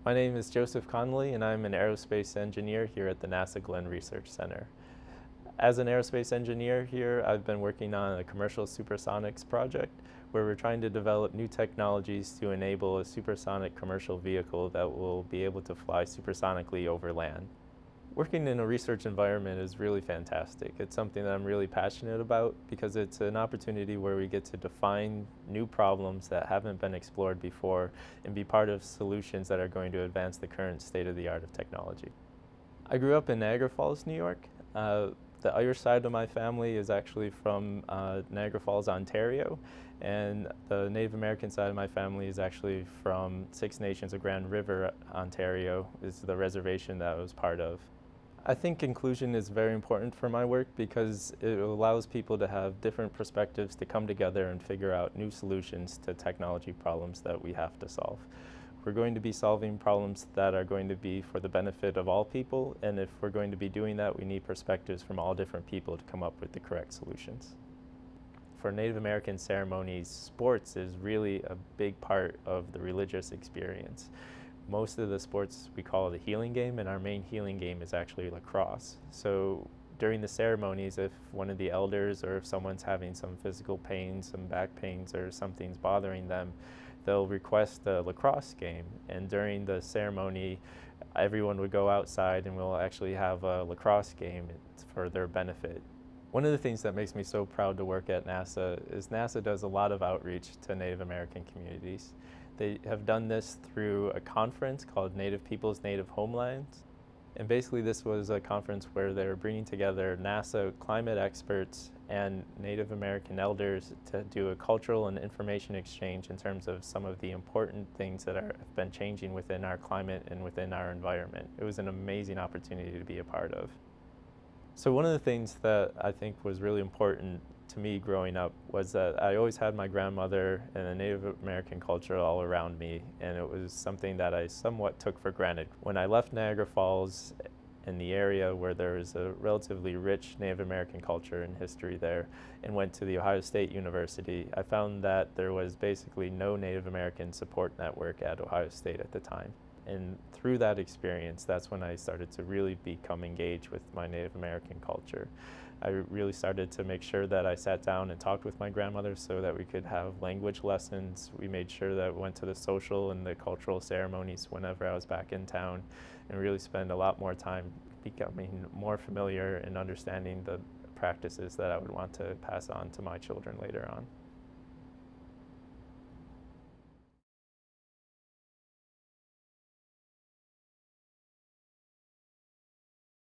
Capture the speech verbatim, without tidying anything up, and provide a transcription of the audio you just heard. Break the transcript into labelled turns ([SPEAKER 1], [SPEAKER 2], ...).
[SPEAKER 1] My name is Joseph Connolly, and I'm an aerospace engineer here at the NASA Glenn Research Center. As an aerospace engineer here, I've been working on a commercial supersonics project where we're trying to develop new technologies to enable a supersonic commercial vehicle that will be able to fly supersonically over land. Working in a research environment is really fantastic. It's something that I'm really passionate about because it's an opportunity where we get to define new problems that haven't been explored before and be part of solutions that are going to advance the current state of the art of technology. I grew up in Niagara Falls, New York. Uh, the Irish side of my family is actually from uh, Niagara Falls, Ontario, and the Native American side of my family is actually from Six Nations of Grand River, Ontario, is the reservation that I was part of. I think inclusion is very important for my work because it allows people to have different perspectives to come together and figure out new solutions to technology problems that we have to solve. We're going to be solving problems that are going to be for the benefit of all people, and if we're going to be doing that, we need perspectives from all different people to come up with the correct solutions. For Native American ceremonies, sports is really a big part of the religious experience. Most of the sports we call the healing game, and our main healing game is actually lacrosse. So during the ceremonies, if one of the elders or if someone's having some physical pain, some back pains, or something's bothering them, they'll request a lacrosse game. And during the ceremony, everyone would go outside and we'll actually have a lacrosse game for their benefit. One of the things that makes me so proud to work at NASA is NASA does a lot of outreach to Native American communities. They have done this through a conference called Native Peoples, Native Homelands. And basically this was a conference where they were bringing together NASA climate experts and Native American elders to do a cultural and information exchange in terms of some of the important things that are, have been changing within our climate and within our environment. It was an amazing opportunity to be a part of. So one of the things that I think was really important to me growing up was that I always had my grandmother and a Native American culture all around me, and it was something that I somewhat took for granted. When I left Niagara Falls in the area where there is a relatively rich Native American culture and history there and went to the Ohio State University, I found that there was basically no Native American support network at Ohio State at the time. And through that experience, that's when I started to really become engaged with my Native American culture. I really started to make sure that I sat down and talked with my grandmother so that we could have language lessons. We made sure that we went to the social and the cultural ceremonies whenever I was back in town, and really spend a lot more time becoming more familiar and understanding the practices that I would want to pass on to my children later on.